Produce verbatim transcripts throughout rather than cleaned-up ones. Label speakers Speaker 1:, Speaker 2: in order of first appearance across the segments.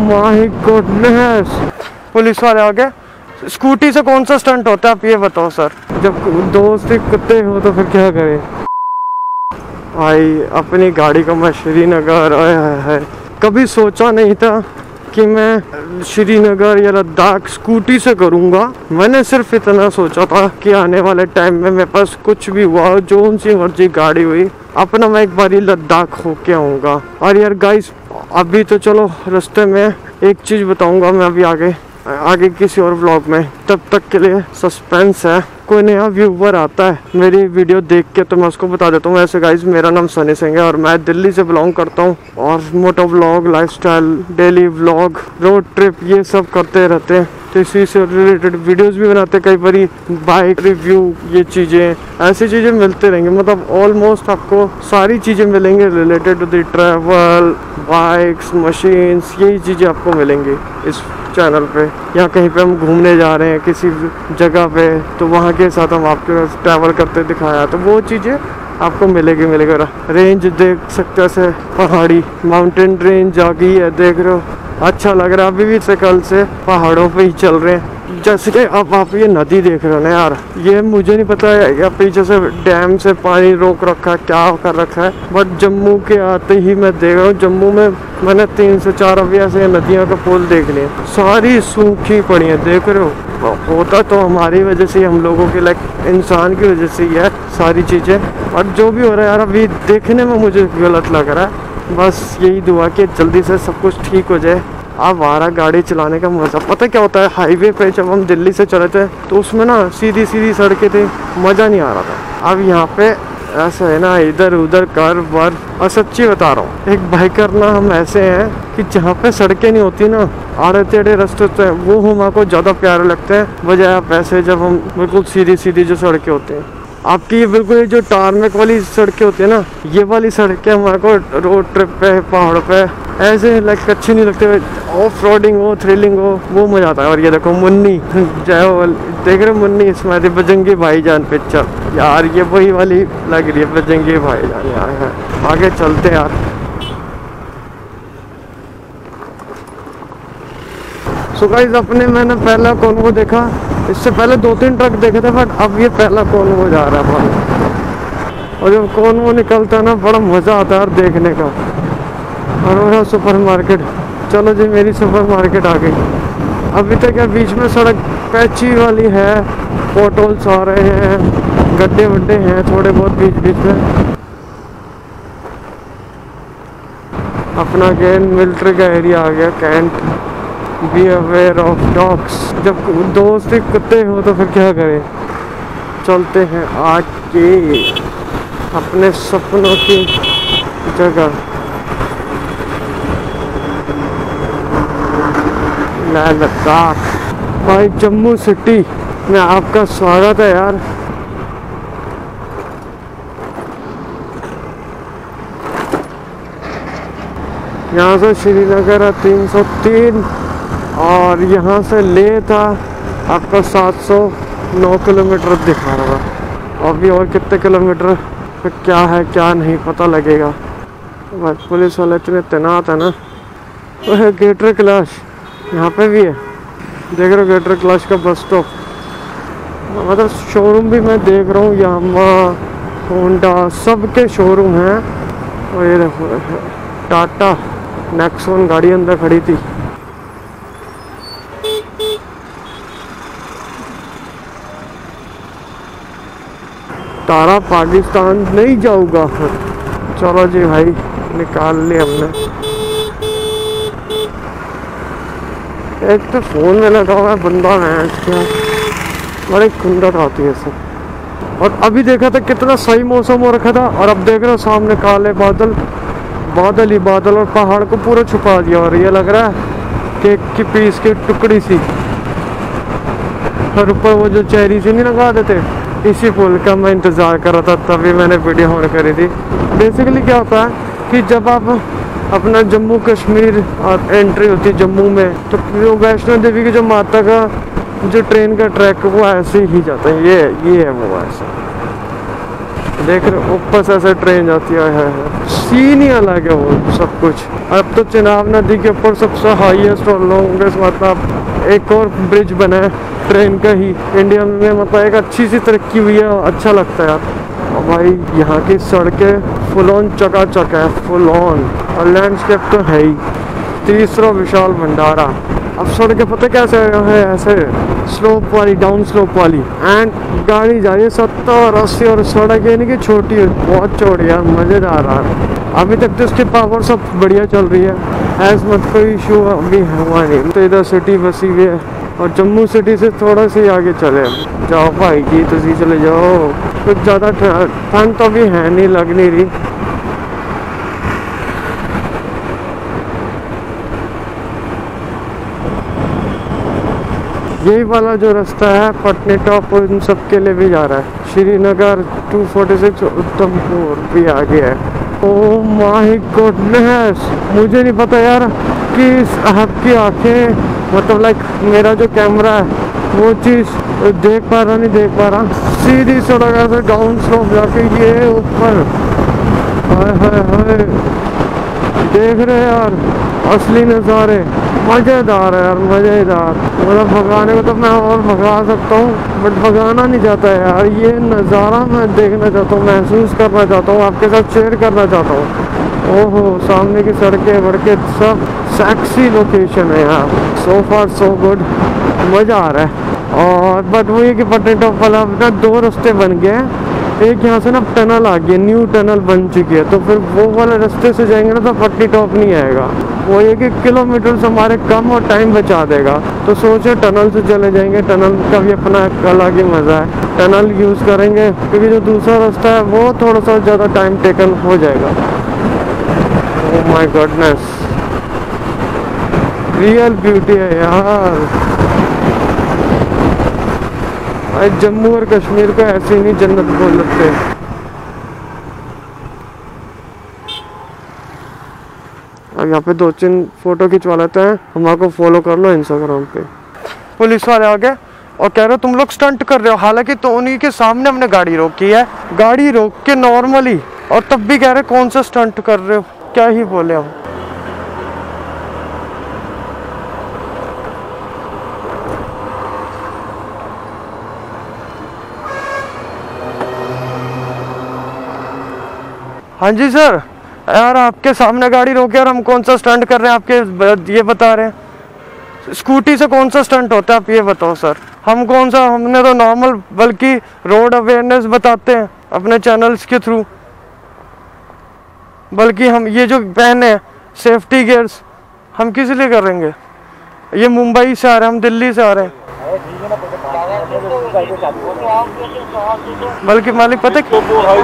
Speaker 1: My goodness, police वाले आ गए। Scooty से कौन सा स्टंट होता है आप ये बताओ सर। जब दोस्त ही कुत्ते हो तो फिर क्या करें। आई अपनी गाड़ी का मैं श्रीनगर आया है। कभी सोचा नहीं था कि मैं श्रीनगर या लद्दाख स्कूटी से करूँगा। मैंने सिर्फ इतना सोचा था कि आने वाले टाइम में मेरे पास कुछ भी हुआ, जो सी मर्जी गाड़ी हुई, अपना मैं एक बारी लद्दाख होके आऊँगा। और यार गाइस अभी तो चलो रास्ते में एक चीज़ बताऊँगा मैं अभी आगे आगे किसी और व्लॉग में, तब तक के लिए सस्पेंस है। कोई नया व्यूवर आता है मेरी वीडियो देख के तो मैं उसको बता देता हूँ। वैसे गाइज मेरा नाम सनी सिंह है और मैं दिल्ली से बिलोंग करता हूँ और moto vlog, lifestyle, daily vlog, road trip ये सब करते रहते हैं। तो इसी से रिलेटेड वीडियोस भी बनाते, कई बारी बाइक रिव्यू, ये चीज़ें ऐसी चीज़ें मिलते रहेंगे। मतलब ऑलमोस्ट आपको सारी चीज़ें मिलेंगे related to the travel, bikes, machines, यही चीज़ें आपको मिलेंगी इस चैनल पे। या कहीं पे हम घूमने जा रहे हैं किसी जगह पे तो वहाँ के साथ हम आपके ट्रैवल करते दिखाया तो वो चीज़ें आपको मिलेगी मिलेगा। रेंज देख सकते हैं से पहाड़ी माउंटेन रेंज आ गई है, देख रहे हो, अच्छा लग रहा है। अभी भी से कल से पहाड़ों पे ही चल रहे हैं। जैसे कि अब आप ये नदी देख रहे हो ना यार, ये मुझे नहीं पता है या पीछे से डैम से पानी रोक रखा है, क्या कर रखा है, बट जम्मू के आते ही मैं देख रहा हूँ जम्मू में मैंने तीन से चार अभी ऐसे नदियों का पुल देख लिए, सारी सूखी पड़ी है, देख रहे हो। होता तो हमारी वजह से, हम लोगों के लाइक इंसान की वजह से ही है सारी चीज़ें। और जो भी हो रहा है यार अभी देखने में मुझे गलत लग रहा है। बस यही दुआ कि जल्दी से सब कुछ ठीक हो जाए। अब आ रहा गाड़ी चलाने का मज़ा, पता क्या होता है, हाईवे पे जब हम दिल्ली से चले थे तो उसमें ना सीधी सीधी सड़कें थी, मज़ा नहीं आ रहा था। अब यहाँ पे ऐसा है ना, इधर उधर कर वर, और सच्ची बता रहा हूँ एक बाइकर ना हम ऐसे हैं कि जहाँ पे सड़कें नहीं होती ना, आड़े टेढ़े रास्ते होते हैं, वो हमारे ज्यादा प्यारे लगते हैं बजाय आप ऐसे जब हम बिल्कुल सीधी सीधी जो सड़कें होती हैं। आपकी ये बिल्कुल जो टारमेक वाली सड़कें होती है ना, ये वाली सड़कें हमारे को रोड ट्रिप पे पहाड़ों पे ऐसे लाइक अच्छी नहीं लगते। ऑफ रोडिंग हो, थ्रिलिंग हो, वो मजा आता है। और ये देखो मुन्नी, जय हो, देख रहे मुन्नी इसमें थी बजरंगी भाईजान पिक्चर यार, ये वही वाली लग रही है बजरंगी भाईजान यार है। आगे चलते यार। सो गाइस अपने मैंने पहला कॉन्वो देखा, इससे पहले दो तीन ट्रक देखे थे बट अब ये पहला कॉन्वो जा रहा है भाई। और जब कॉन्वो निकलता है ना बड़ा मज़ा आता है यार देखने का। और वो है सुपर मार्केट, चलो जी मेरी सुपर मार्केट आ गई। अभी तक है बीच में सड़क पैची वाली है, पोटोल्स आ रहे हैं, गड्ढे वड्ढे हैं थोड़े बहुत बीच बीच में। अपना कैंट मिलिट्री का एरिया आ गया, cantt. Be aware of dogs, जब दोस्त ही कुत्ते हो तो फिर क्या करें। चलते हैं आगे अपने सपनों की जगह लद्दाख। भाई जम्मू सिटी में आपका स्वागत है यार। यहाँ से श्रीनगर है तीन सौ तीन और यहाँ से ले था आपका सात सौ नौ किलोमीटर दिखा रहा था। अभी और कितने किलोमीटर पे क्या है क्या नहीं पता लगेगा। बस पुलिस वाले इतने तैनात है ना। वो है गेटर क्लाश, यहाँ पे भी है, देख रहे हो गेटर क्लाश का बस स्टॉप। मतलब शोरूम भी मैं देख रहा हूँ, यामा, होंडा सबके शोरूम हैं। और ये देखो टाटा नेक्सॉन गाड़ी अंदर खड़ी थी। तारा पाकिस्तान नहीं जाऊंगा। चलो जी भाई निकाल लिया हमने। एक तो फोन में लगा हुआ है बंदा है क्या, बड़े खुंदट आती है सब। और अभी देखा था कितना सही मौसम हो रखा था और अब देख रहे हो सामने काले बादल, बादल ही बादल, और पहाड़ को पूरा छुपा दिया। और ये लग रहा है केक की पीस की टुकड़ी सी, और ऊपर वो जो चेरी सी नहीं लगा देते, इसी पुल का मैं इंतज़ार कर रहा था, तभी मैंने वीडियो ऑन करी थी। बेसिकली क्या होता है कि जब आप अपना जम्मू कश्मीर और एंट्री होती है जम्मू में, तो वैष्णो देवी की जो माता का जो ट्रेन का ट्रैक वो ऐसे ही जाता है, ये ये है वो ऐसा। देख रहे ऊपर से ऐसे ट्रेन जाती है, है, है। सीन ही अलग है वो सब कुछ। अब तो चिनाब नदी के ऊपर सबसे हाईएस्ट और लॉन्गेस्ट मतलब एक और ब्रिज बना है ट्रेन का ही इंडिया में, मतलब एक अच्छी सी तरक्की हुई है, अच्छा लगता है यार। और भाई यहाँ की सड़कें फुल ऑन चकाचक है, फुल ऑन, और लैंडस्केप तो है ही। तीसरा विशाल भंडारा। अब सड़कें पता कैसे है, ऐसे स्लोप वाली, डाउन स्लोप वाली, एंड गाड़ी जा रही है सत्तर अस्सी, और सड़क ये नहीं कि छोटी है, बहुत चौड़ी है, मज़ेदार आ रहा है। अभी तक तो इसकी पावर सब बढ़िया चल रही है, ऐस मत कोई इशू अभी हुआ नहीं। तो इधर सिटी बसी हुई है, और जम्मू सिटी से थोड़ा सी आगे चले जाओ भाई जी, तुझी चले जाओ। कुछ ज़्यादा ठंड तो अभी है नहीं, लग नहीं रही। यही वाला जो रास्ता है पटनी टॉप इन सब के लिए भी जा रहा है। श्रीनगर दो सौ छियालीस उधमपुर भी आगे है। ओह माय गॉडनेस, मुझे नहीं पता यार कि आपकी आंखें मतलब लाइक मेरा जो कैमरा है वो चीज़ देख पा रहा नहीं देख पा रहा। सीधी सड़क ऐसे डाउन स्लोप जाके ये ऊपर, हाय हाय हाय, देख रहे यार असली नज़ारे, मज़ेदार है यार, मज़ेदार। मतलब भगाने को तो मैं और भगा सकता हूँ, बट भगाना नहीं चाहता है यार। ये नज़ारा मैं देखना चाहता हूँ, महसूस करना चाहता हूँ, आपके साथ शेयर करना चाहता हूँ। ओहो, सामने की सड़कें बढ़के सब सेक्सी लोकेशन है यार। सो फार सो गुड, मज़ा आ रहा है। और बट वो ये कि पटनी टॉप वाला अपना दो रास्ते बन गए हैं। एक यहाँ से ना टनल आ गई, न्यू टनल बन चुकी है, तो फिर वो वाले रास्ते से जाएंगे ना तो पटनी टॉप नहीं आएगा। वो ये कि किलोमीटर्स हमारे कम और टाइम बचा देगा। तो सोचे टनल से चले जाएंगे, टनल का भी अपना अलग ही मज़ा है। टनल यूज़ करेंगे क्योंकि जो दूसरा रास्ता है वो थोड़ा सा ज़्यादा टाइम टेकन हो जाएगा। Oh my goodness, real beauty है यार। जम्मू और कश्मीर को ऐसे ही नहीं जन्नत बोल सकते। अब यहाँ पे दो तीन फोटो खिंचवा लेते हैं, हमारे फॉलो कर लो इंस्टाग्राम पे। पुलिस वाले आ गए और कह रहे हो तुम लोग स्टंट कर रहे हो, हालांकि तो उन्हीं के सामने हमने गाड़ी रोकी है, गाड़ी रोक के नॉर्मली, और तब भी कह रहे कौन सा स्टंट कर रहे हो। क्या ही बोले हम। हाँ जी सर, यार आपके सामने गाड़ी रोके और हम कौन सा स्टंट कर रहे हैं आपके ये बता रहे हैं। स्कूटी से कौन सा स्टंट होता है आप ये बताओ सर। हम कौन सा, हमने तो नॉर्मल बल्कि रोड अवेयरनेस बताते हैं अपने चैनल्स के थ्रू। बल्कि हम ये जो पहने सेफ्टी गियर्स हम किस लिए करेंगे। ये मुंबई से आ रहे हैं, हम दिल्ली से आ रहे हैं। बल्कि मालिक पता है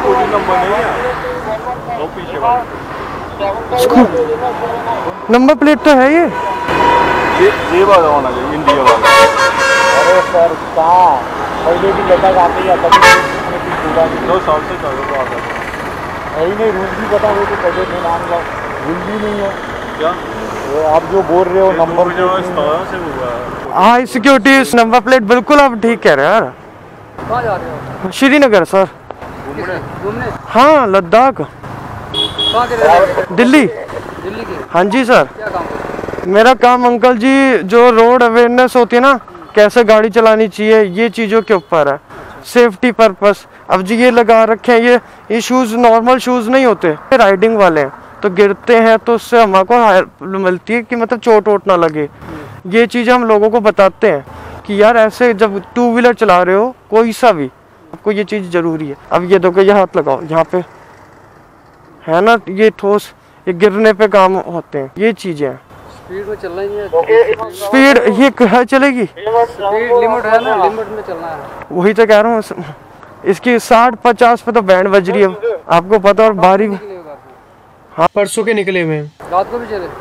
Speaker 1: नंबर प्लेट तो है ये
Speaker 2: ये ये वाला होना चाहिए, इंडिया वाला। अरे सर कहाँ पहले भी लटक आती है, कभी दो साल से चल रहा है। यही नहीं, रूल भी पता हो तो कभी नहीं मान लो, रूल भी नहीं है क्या आप जो बोल रहे हो। नंबर से हुआ
Speaker 1: हाई सिक्योरिटी नंबर प्लेट, बिल्कुल आप ठीक कह रहे हैं यार।
Speaker 2: कहाँ जा रहे हो?
Speaker 1: श्रीनगर सर।
Speaker 2: घूमने?
Speaker 1: हाँ लद्दाख। दिल्ली।
Speaker 2: दिल्ली की?
Speaker 1: हाँ जी सर।
Speaker 2: क्या काम?
Speaker 1: मेरा काम अंकल जी जो रोड अवेयरनेस होती है ना, कैसे गाड़ी चलानी चाहिए, ये चीज़ों के ऊपर है, सेफ्टी पर्पस। अब जी ये लगा रखे हैं, ये ये शूज़ नॉर्मल शूज़ नहीं होते, राइडिंग वाले हैं, तो गिरते हैं तो उससे हमको हेल्प मिलती है कि मतलब चोट वोट ना लगे। ये चीज़ें हम लोगों को बताते हैं कि यार ऐसे जब टू व्हीलर चला रहे हो कोई सा भी, आपको ये चीज़ ज़रूरी है। अब ये देखो, ये हाथ लगाओ यहाँ पे है ना, ये ठोस, ये गिरने पे काम होते हैं, ये चीज़ें हैं।
Speaker 2: स्पीड में चलना ही है।
Speaker 1: स्पीड ये है चलेगी,
Speaker 2: स्पीड लिमिट है ना, लिमिट में चलना है।
Speaker 1: वही तो कह रहा हूँ, इसकी साठ पचास पे तो बैंड बज रही है आपको पता। और बारी हाँ परसों के निकले हुए हैं,
Speaker 2: रात को भी चले।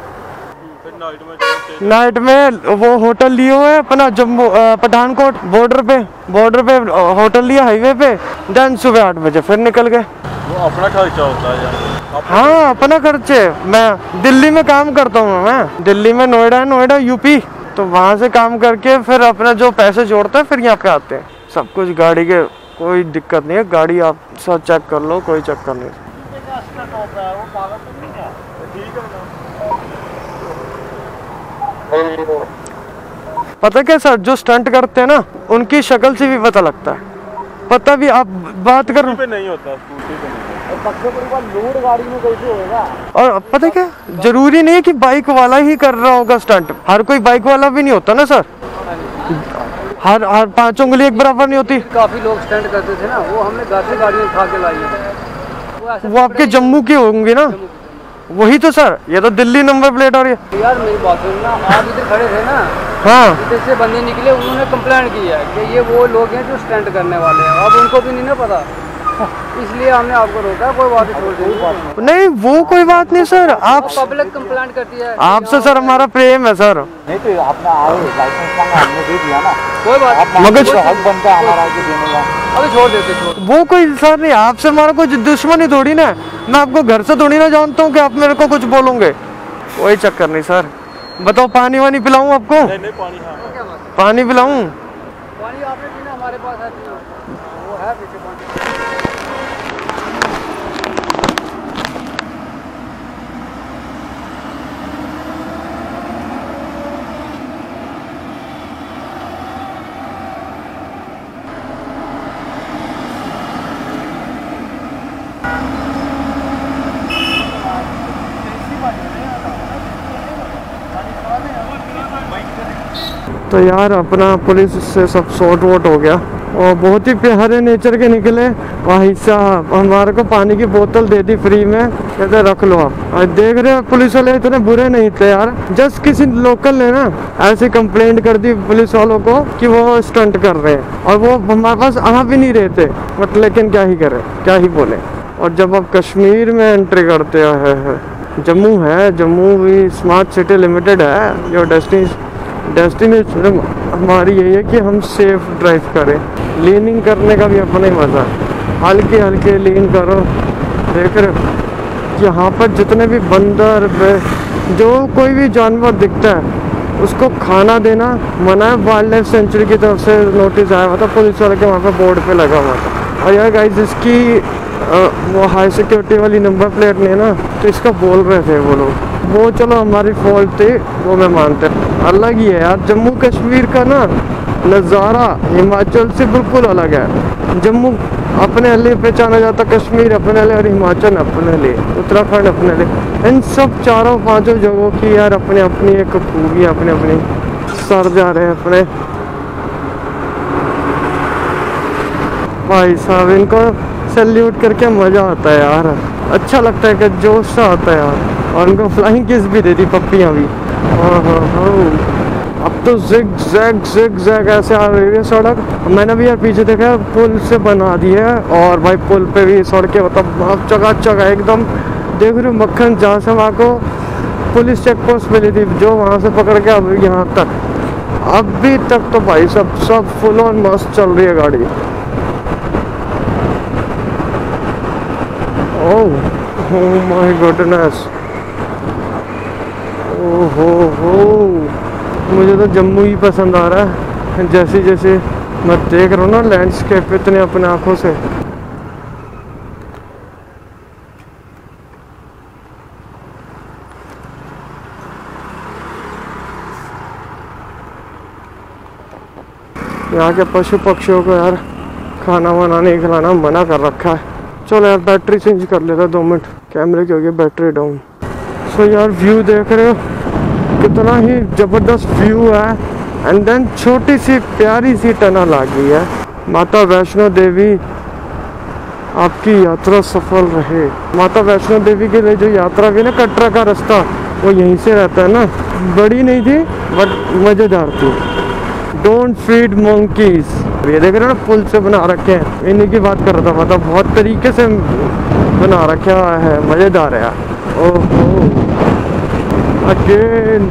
Speaker 1: नाइट में वो होटल लिए हुए हैं अपना जम्मू पठानकोट बॉर्डर पे, बॉर्डर पे होटल लिया हाईवे पे, देन सुबह आठ बजे फिर निकल गए।
Speaker 2: वो अपना खर्चा होता है यार।
Speaker 1: हाँ अपना खर्चे। मैं दिल्ली में काम करता हूँ, मैं दिल्ली में नोएडा है, नोएडा यूपी, तो वहाँ से काम करके फिर अपना जो पैसे जोड़ते हैं फिर यहाँ पे आते हैं। सब कुछ गाड़ी के कोई दिक्कत नहीं है, गाड़ी आप सब चेक कर लो, कोई चक्कर नहीं। पता क्या सर, जो स्टंट करते हैं ना उनकी शक्ल से भी पता लगता है। पता भी आप बात कर
Speaker 2: पे नहीं होता, स्कूटी पे नहीं होता। लोड गाड़ी में कैसे होगा?
Speaker 1: और पता क्या, जरूरी नहीं है कि बाइक वाला ही कर रहा होगा स्टंट, हर कोई बाइक वाला भी नहीं होता ना सर, हर हर पांचों उंगली एक बराबर नहीं होती।
Speaker 3: काफी लोग स्टंट करते थे ना, वो हमने घर से गाड़ी उठा के लाई है।
Speaker 1: वो आपके जम्मू की होंगी ना, वही तो सर, ये तो दिल्ली नंबर प्लेट और ये।
Speaker 3: यार मेरी बात सुनना, आप इधर खड़े थे ना,
Speaker 1: हाँ
Speaker 3: इधर से बंदे निकले, उन्होंने कंप्लेंट की है कि ये वो लोग हैं जो स्टंट करने वाले हैं। अब उनको भी नहीं ना पता, इसलिए हमने आपको रोका। कोई बात नहीं, छोड़ दीजिए।
Speaker 1: नहीं वो कोई बात नहीं सर, आप
Speaker 3: पब्लिक कंप्लेंट करती है
Speaker 1: आपसे सर हमारा प्रेम है सर।
Speaker 2: नहीं तो अपना आए लाइसेंस मांगा, हमने दे दिया ना।
Speaker 3: कोई बात
Speaker 1: मगर
Speaker 2: तो हक बनता है हमारा कि देने का।
Speaker 3: अभी छोड़ देते, छोड़।
Speaker 1: वो कोई सर नहीं, आपसे हमारा कोई दुश्मनी थोड़ी ना, मैं आपको घर से थोड़ी ना जानता हूँ कि आप मेरे को कुछ बोलोगे, कोई चक्कर नहीं सर। बताओ पानी वानी पिलाऊं आपको?
Speaker 2: नहीं नहीं पानी, हाँ
Speaker 1: पानी पिलाऊं?
Speaker 3: पानी आपने पीना, हमारे पास है, वो है पीछे पानी।
Speaker 1: तो यार अपना पुलिस से सब सॉर्ट वोट हो गया और बहुत ही प्यारे नेचर के निकले भाई साहब। हमारे को पानी की बोतल दे दी फ्री में, कहते रख लो आप। और देख रहे हो पुलिस वाले इतने बुरे नहीं थे यार, जस्ट किसी लोकल ने ना ऐसे कंप्लेंट कर दी पुलिस वालों को कि वो स्टंट कर रहे हैं, और वो हमारे पास आ भी नहीं रहे थे, बट लेकिन क्या ही करे, क्या ही बोले। और जब आप कश्मीर में एंट्री करते हैं, जम्मू है, जम्मू भी स्मार्ट सिटी लिमिटेड है, जो डेस्टिनेशन डेस्टिनेशन हमारी यही है कि हम सेफ ड्राइव करें। लीनिंग करने का भी अपना ही मज़ा है, हल्के हल्के लीन करो। देख रहे हो यहाँ पर जितने भी बंदर, जो कोई भी जानवर दिखता है उसको खाना देना मना है। वाइल्ड लाइफ सेंचुरी की तरफ से नोटिस आया हुआ था, पुलिस वाले के वहाँ पर बोर्ड पे लगा हुआ था। और यार गाइस इसकी आ, वो हाई सिक्योरिटी वाली नंबर प्लेट नहीं है ना, तो इसका बोल रहे थे वो लोग। वो चलो हमारी फॉल्ट थी, वो मैं मानते हैं, अलग ही है यार। जम्मू कश्मीर का ना नज़ारा हिमाचल से बिल्कुल अलग है। जम्मू अपने लिए पहचाना जाता, कश्मीर अपने लिए, और हिमाचल अपने लिए, उत्तराखंड अपने लिए। इन सब चारों पांचों जगहों की यार अपनी अपनी एक खूबी, अपने अपनी सर जा रहे हैं अपने भाई साहब। इनको सैल्यूट करके मज़ा आता है यार, अच्छा लगता है कि जोश सा आता है यार। और उनको फ्लाइंग किस भी दे दी, पप्पियाँ भी। अब तो जिग जैग जिग जैग ऐसे आ रही है सड़क। मैंने भी यार पीछे देखा पुल से बना दी है, और भाई पुल पे भी सड़कें मतलब चकाचक है एकदम। देख रहे हो मक्खन, जहाँ से वहाँ को पुलिस चेक पोस्ट मिली थी, जो वहाँ से पकड़ के अब यहाँ तक, अभी तक तो भाई सब सब फुल ऑन मस्त चल रही है गाड़ी। ओह माय गॉडनेस, ओहो हो, मुझे तो जम्मू ही पसंद आ रहा है। जैसे जैसे मैं देख रहा हूँ ना लैंडस्केप इतने अपने आँखों से। यहाँ के पशु पक्षियों को यार खाना वाना नहीं खिलाना मना कर रखा है। चलो यार बैटरी चेंज कर लेता, दो मिनट, कैमरे की हो गई बैटरी डाउन। सो यार व्यू देख रहे हो कितना ही ज़बरदस्त व्यू है। एंड देन छोटी सी प्यारी सी टनल आ गई है। माता वैष्णो देवी आपकी यात्रा सफल रहे। माता वैष्णो देवी के लिए जो यात्रा की ना, कटरा का रास्ता वो यहीं से रहता है ना। बड़ी नहीं थी बट मज़ेदार थी। डोंट फीड मंकीज, ये देख रहे हो ना पुल से बना रखे हैं, इन्हीं की बात कर रहा था। मतलब बहुत तरीके से बना रखा है, मज़ेदार है यार। ओहो अगेन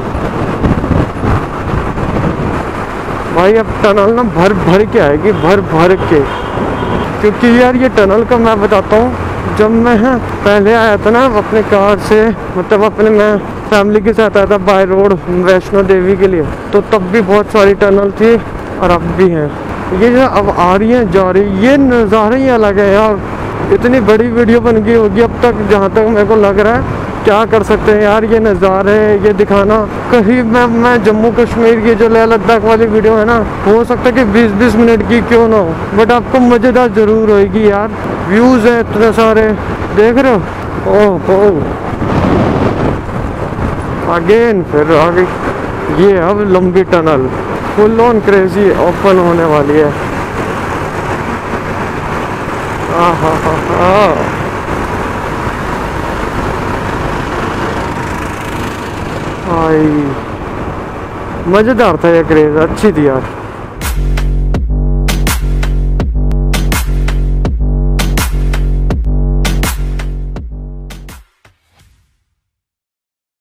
Speaker 1: भाई, अब टनल ना भर भर के आएगी, भर भर के। क्योंकि यार ये टनल का मैं बताता हूँ, जब मैं पहले आया था ना अपने कार से, मतलब अपने मैं फैमिली के साथ आया था बाय रोड वैष्णो देवी के लिए, तो तब भी बहुत सारी टनल थी और अब भी हैं। ये जो अब आ रही है जा रही, ये नज़ारे ही अलग है यार। इतनी बड़ी वीडियो बन गई होगी अब तक, जहाँ तक मेरे को लग रहा है। क्या कर सकते हैं यार, ये नज़ारे ये दिखाना। कहीं मैं मैं जम्मू कश्मीर की जो लेह लद्दाख वाली वीडियो है ना, हो सकता है कि बीस बीस मिनट की क्यों ना हो, बट आपको मज़ेदार ज़रूर होएगी यार। व्यूज़ हैं इतने सारे, देख रहे हो। ओह ओह अगेन फिर आगे ये अब लंबी tunnel full on crazy open होने वाली है। आहा हा हा आई मज़ेदार था ये क्रेज, अच्छी थी यार।